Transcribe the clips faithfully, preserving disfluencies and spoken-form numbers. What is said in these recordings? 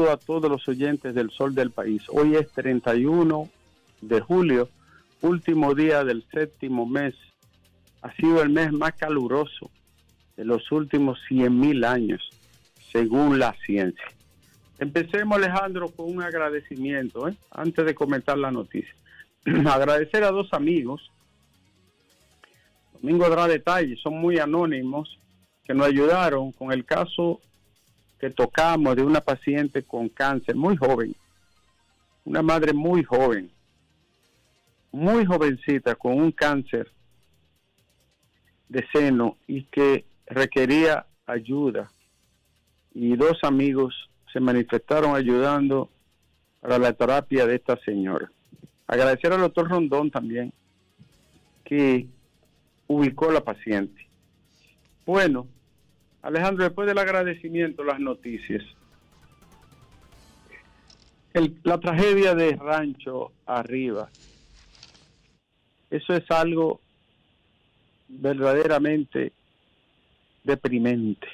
saludo a todos los oyentes del Sol del País. Hoy es treinta y uno de julio, último día del séptimo mes. Ha sido el mes más caluroso de los últimos cien mil años, según la ciencia. Empecemos, Alejandro, con un agradecimiento, ¿eh? antes de comentar la noticia. Agradecer a dos amigos. Domingo dará detalles, son muy anónimos, que nos ayudaron con el caso que tocamos de una paciente con cáncer, muy joven, una madre muy joven, muy jovencita, con un cáncer de seno y que requería ayuda. Y dos amigos se manifestaron ayudando para la terapia de esta señora. Agradecer al doctor Rondón también, que ubicó a la paciente. Bueno, Alejandro, después del agradecimiento, las noticias. El, la tragedia de Rancho Arriba, eso es algo verdaderamente deprimente.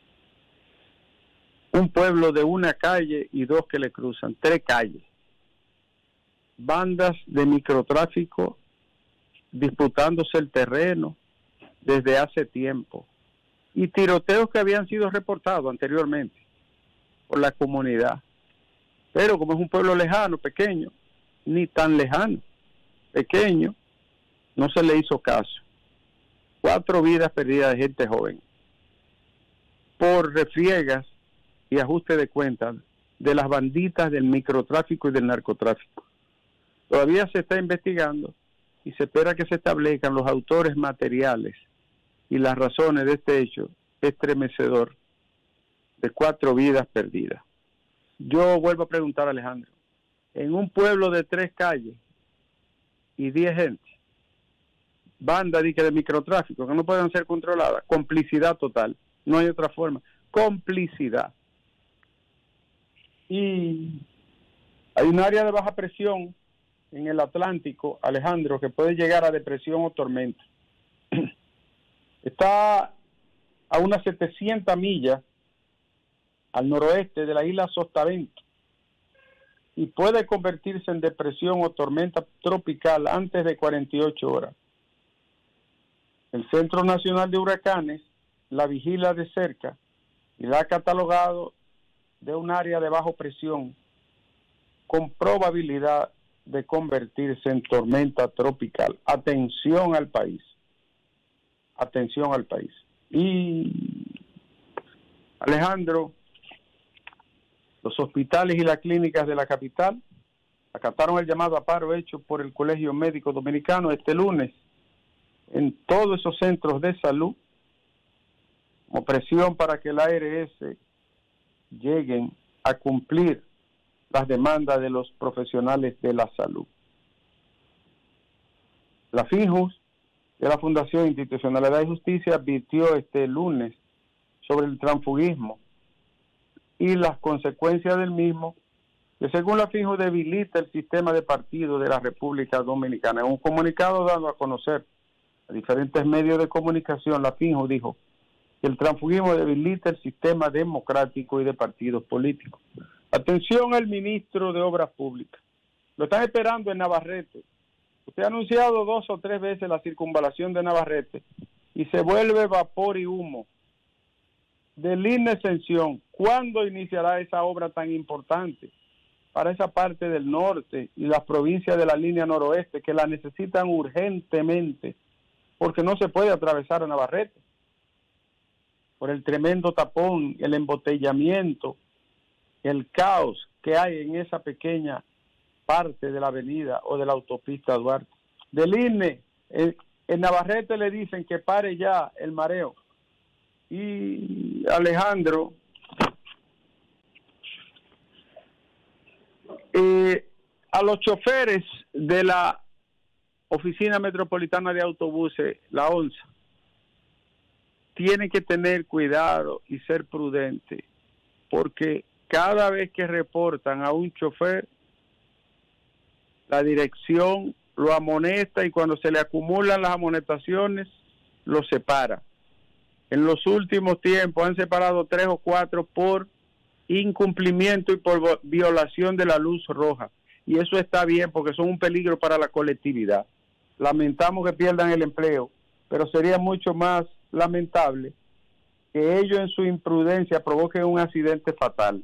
Un pueblo de una calle y dos que le cruzan, tres calles. Bandas de microtráfico disputándose el terreno desde hace tiempo. Y tiroteos que habían sido reportados anteriormente por la comunidad. Pero como es un pueblo lejano, pequeño, ni tan lejano, pequeño, no se le hizo caso. Cuatro vidas perdidas de gente joven por refriegas y ajuste de cuentas de las banditas del microtráfico y del narcotráfico. Todavía se está investigando y se espera que se establezcan los autores materiales y las razones de este hecho estremecedor de cuatro vidas perdidas. Yo vuelvo a preguntar, Alejandro, en un pueblo de tres calles y diez gente, banda de, de microtráfico que no pueden ser controladas, complicidad total, no hay otra forma, complicidad. Y hay un área de baja presión en el Atlántico, Alejandro, que puede llegar a depresión o tormenta. Está a unas setecientas millas al noroeste de la isla Sotavento y puede convertirse en depresión o tormenta tropical antes de cuarenta y ocho horas. El Centro Nacional de Huracanes la vigila de cerca y la ha catalogado de un área de baja presión con probabilidad de convertirse en tormenta tropical. Atención al país. Atención al país. Y, Alejandro, los hospitales y las clínicas de la capital acataron el llamado a paro hecho por el Colegio Médico Dominicano este lunes en todos esos centros de salud, como presión para que el A R S lleguen a cumplir las demandas de los profesionales de la salud. La FINJUS, de la Fundación Institucionalidad y Justicia, advirtió este lunes sobre el transfugismo y las consecuencias del mismo, que según la FINJUS debilita el sistema de partidos de la República Dominicana. En un comunicado dado a conocer a diferentes medios de comunicación, la FINJUS dijo que el transfugismo debilita el sistema democrático y de partidos políticos. Atención al ministro de Obras Públicas. Lo están esperando en Navarrete. Usted ha anunciado dos o tres veces la circunvalación de Navarrete y se vuelve vapor y humo. De Línea Extensión, ¿cuándo iniciará esa obra tan importante para esa parte del norte y las provincias de la línea noroeste que la necesitan urgentemente? Porque no se puede atravesar a Navarrete por el tremendo tapón, el embotellamiento, el caos que hay en esa pequeña parte de la avenida o de la autopista Duarte. Del I N E, en, en Navarrete le dicen que pare ya el mareo. Y Alejandro, eh, a los choferes de la Oficina Metropolitana de Autobuses, la ONSA, tienen que tener cuidado y ser prudentes, porque cada vez que reportan a un chofer, la dirección lo amonesta y cuando se le acumulan las amonestaciones, lo separa. En los últimos tiempos han separado tres o cuatro por incumplimiento y por violación de la luz roja. Y eso está bien porque son un peligro para la colectividad. Lamentamos que pierdan el empleo, pero sería mucho más lamentable que ellos en su imprudencia provoquen un accidente fatal.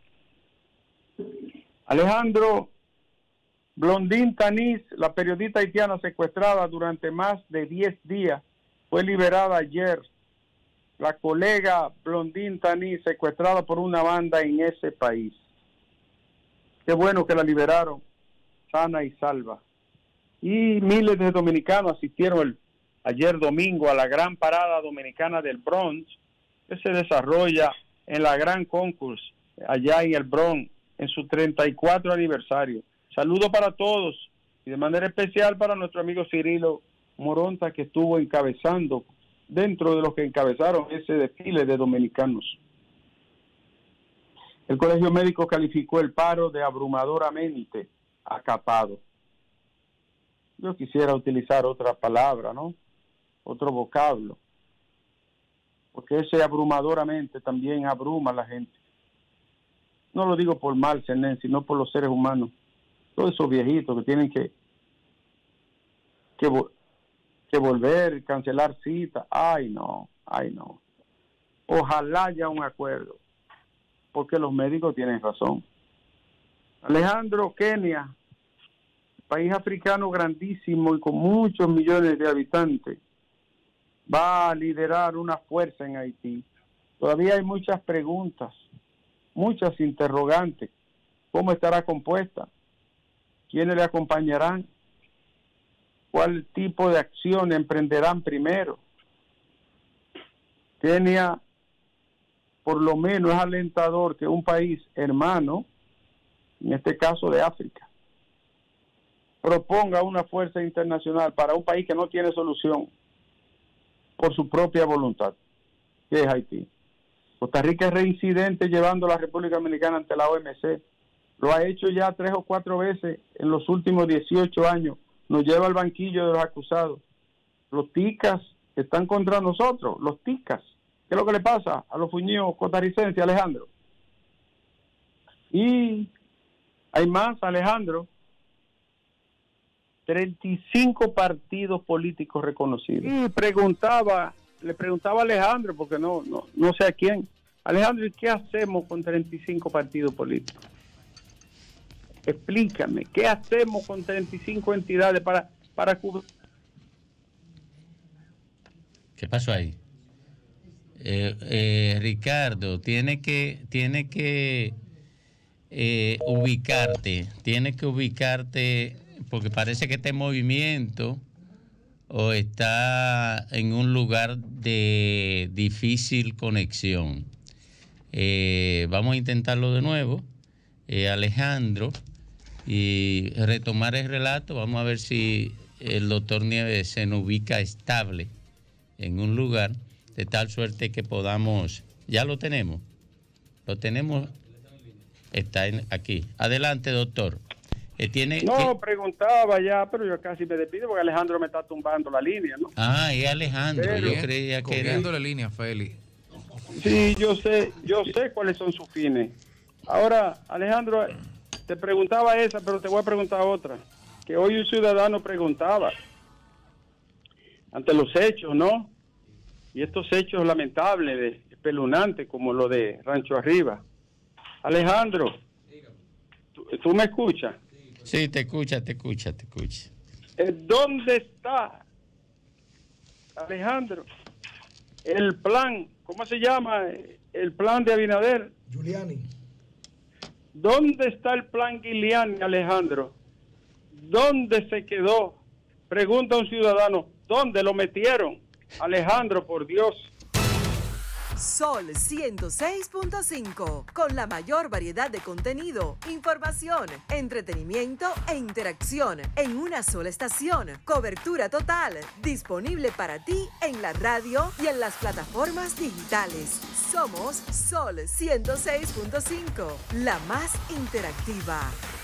Alejandro, Blondín Tanís, la periodista haitiana secuestrada durante más de diez días, fue liberada ayer. La colega Blondín Tanís, secuestrada por una banda en ese país. Qué bueno que la liberaron, sana y salva. Y miles de dominicanos asistieron el, ayer domingo a la gran parada dominicana del Bronx, que se desarrolla en la Gran Concourse, allá en el Bronx, en su treinta y cuatro aniversario. Saludo para todos y de manera especial para nuestro amigo Cirilo Moronta, que estuvo encabezando, dentro de los que encabezaron ese desfile de dominicanos. El Colegio Médico calificó el paro de abrumadoramente acapado. Yo quisiera utilizar otra palabra, ¿no? Otro vocablo. Porque ese abrumadoramente también abruma a la gente. No lo digo por mal, Senen, sino por los seres humanos. Todos esos viejitos que tienen que, que, que volver, cancelar citas. Ay, no, ay, no. Ojalá haya un acuerdo, porque los médicos tienen razón. Alejandro, Kenia, país africano grandísimo y con muchos millones de habitantes, va a liderar una fuerza en Haití. Todavía hay muchas preguntas, muchas interrogantes. ¿Cómo estará compuesta? ¿Quiénes le acompañarán? ¿Cuál tipo de acción emprenderán primero? Kenia, por lo menos es alentador que un país hermano, en este caso de África, proponga una fuerza internacional para un país que no tiene solución por su propia voluntad, que es Haití. Costa Rica es reincidente llevando a la República Dominicana ante la O M C. Lo ha hecho ya tres o cuatro veces en los últimos dieciocho años. Nos lleva al banquillo de los acusados. Los ticas están contra nosotros, los ticas. ¿Qué es lo que le pasa a los fuñidos costarricenses, Alejandro? Y hay más, Alejandro. treinta y cinco partidos políticos reconocidos. Y preguntaba, le preguntaba a Alejandro, porque no, no, no sé a quién. Alejandro, ¿y qué hacemos con treinta y cinco partidos políticos? Explícame, ¿qué hacemos con treinta y cinco entidades para, para cubrir? ¿Qué pasó ahí? Eh, eh, Ricardo, tiene que, tiene que eh, ubicarte, tiene que ubicarte, porque parece que este movimiento o está en un lugar de difícil conexión. Eh, vamos a intentarlo de nuevo, eh, Alejandro, y retomar el relato. Vamos a ver si el doctor Nieves se nos ubica estable en un lugar, de tal suerte que podamos... Ya lo tenemos. Lo tenemos. Está en, aquí. Adelante, doctor. Eh, ¿tiene, no, ¿tiene? preguntaba ya, pero yo casi me despido porque Alejandro me está tumbando la línea, ¿no? Ah, es Alejandro. Pero, yo creía que era... la línea, Félix. Sí, yo sé, yo sé cuáles son sus fines. Ahora, Alejandro, te preguntaba esa, pero te voy a preguntar otra. Que hoy un ciudadano preguntaba ante los hechos, ¿no? Y estos hechos lamentables, de, espeluznantes, como lo de Rancho Arriba. Alejandro, ¿tú, tú me escuchas? Sí, te escucha, te escucha, te escucha. ¿Dónde está, Alejandro, el plan, cómo se llama, el plan de Abinader? Giuliani. ¿Dónde está el plan Giuliani, Alejandro? ¿Dónde se quedó? Pregunta un ciudadano, ¿dónde lo metieron? Alejandro, por Dios. Sol ciento seis punto cinco, con la mayor variedad de contenido, información, entretenimiento e interacción en una sola estación. Cobertura total, disponible para ti en la radio y en las plataformas digitales. Somos Sol ciento seis punto cinco, la más interactiva.